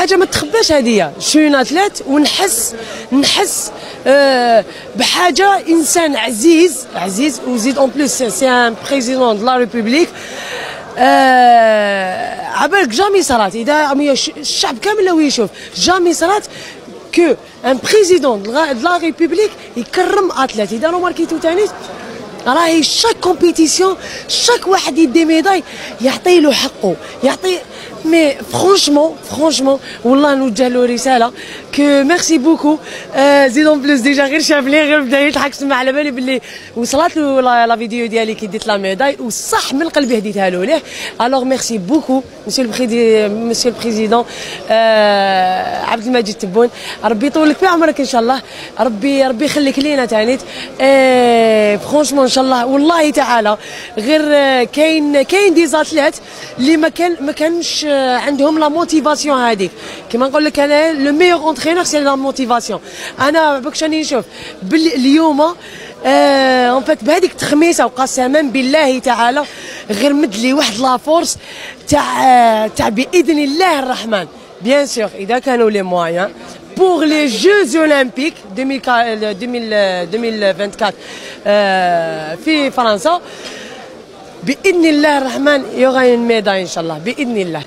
حاجه ما تخباش هذه شوين اتليت، ونحس بحاجه انسان عزيز وزيد اون بليس سي ان بريزيدون دو لا ريبوبليك. عبالك جامي صرات، اذا الشعب كامل لو يشوف جامي صرات كو ان بريزيدون دو لا ريبوبليك يكرم اتليت. اذا روماركيتو ثاني راهي شاك كومبيتيسيون شاك واحد يدي ميداي يعطي له حقه، يعطي مي فرونشمون والله نوجه له رساله كو ميرسي بوكو. زيدون بلوس ديجا غير شاف لي غير بدا يضحك، سمع على بالي باللي وصلت له لا فيديو ديالي كي ديت لا ميداي وصح من قلبي هديتها له ليه. الوغ ميرسي بوكو مسيو البريزيدون عبد المجيد تبون، ربي يطول لك في عمرك ان شاء الله، ربي يخليك لينا تانيت. فرونشمون ان شاء الله والله تعالى غير كاين دي زاتليت اللي ما كانش عندهم لا موتيفاسيون هذيك. كيما نقول لك انا لو ميور اونترينور سي لا موتيفاسيون. انا باك راني نشوف اليوم اون فيت بهذيك التخميسه وقسما بالله تعالى غير مد لي واحد لا فورس تاع باذن الله الرحمن بيان سور اذا كانوا لي مويان pour les Jeux Olympiques 2024 في فرنسا باذن الله الرحمن يوغا une médaille ان شاء الله باذن الله.